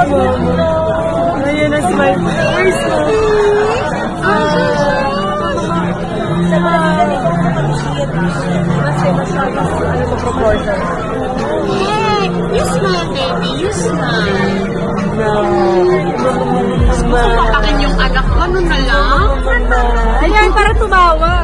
Ayan na si my first proportion. You smile, baby. You smile. No. Papakin yung anak ko. Ano na lang? Ayan, para tumawa.